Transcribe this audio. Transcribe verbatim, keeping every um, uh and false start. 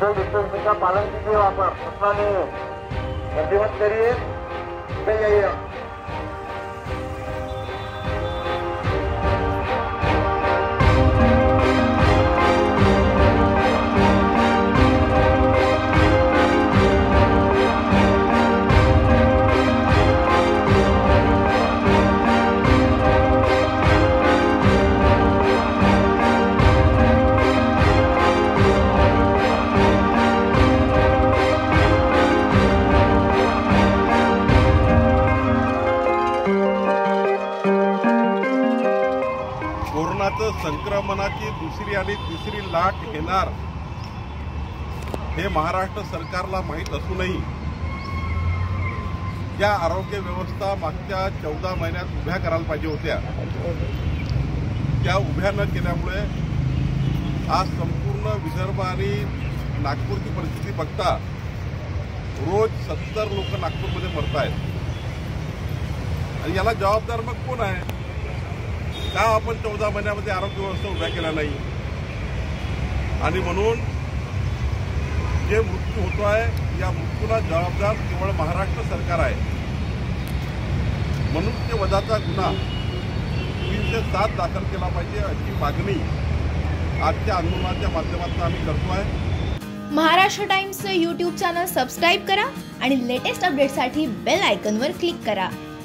Social distancing का पालन कीजिए। वहाँ पर उतना नहीं गंदी मत करिए। जाइए कोरोनाचं संक्रमणाची दुसरी आणि तिसरी लाट येणार हे महाराष्ट्र सरकारला माहीत असूनही या आरोग्य व्यवस्था मागच्या चौदा महिन्यात उभ्या करायला पाहिजे होत्या, त्या उभ्या न केल्यामुळे आज संपूर्ण विदर्भ आणि नागपूरची परिस्थिती बघता रोज सत्तर लोक नागपूरमध्ये मरत आहेत। आणि याला जबाबदार मग कोण आहे? का आपण चौदा महिन्यामध्ये आरोग्य व्यवस्था उभ्या केल्या नाही? आणि म्हणून जे मृत्यू होतो आहे या मृत्यूला जबाबदार केवळ महाराष्ट्र सरकार आहे। मनुष्य वधाचा गुन्हा तीनशे सात दाखल केला पाहिजे अशी मागणी आजच्या आंदोलनाच्या माध्यमातून आम्ही करतो आहे। महाराष्ट्र टाइम्सचं यूट्यूब चॅनल सबस्क्राईब करा आणि लेटेस्ट अपडेटसाठी बेल आयकॉनवर क्लिक करा।